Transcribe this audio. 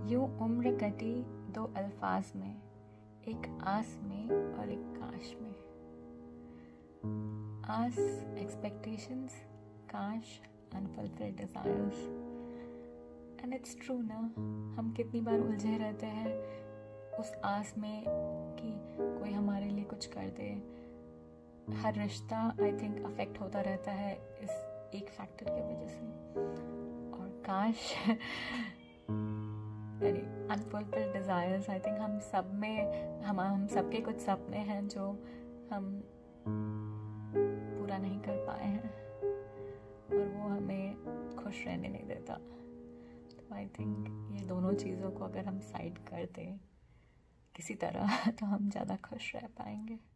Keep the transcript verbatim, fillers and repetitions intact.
यूं उम्र कटी दो अल्फाज में, एक आस में और एक काश में। आस एक्सपेक्टेशंस, काश unfulfilled desires. And it's true ना, हम कितनी बार उलझे रहते हैं उस आस में कि कोई हमारे लिए कुछ कर दे। हर रिश्ता आई थिंक अफेक्ट होता रहता है इस एक फैक्टर की वजह से। और काश यानी अनफुलफिल्ड डिज़ायर्स, आई थिंक हम सब में हम हम सबके कुछ सपने हैं जो हम पूरा नहीं कर पाए हैं और वो हमें खुश रहने नहीं देता। तो आई थिंक ये दोनों चीज़ों को अगर हम साइड कर दें किसी तरह तो हम ज़्यादा खुश रह पाएंगे।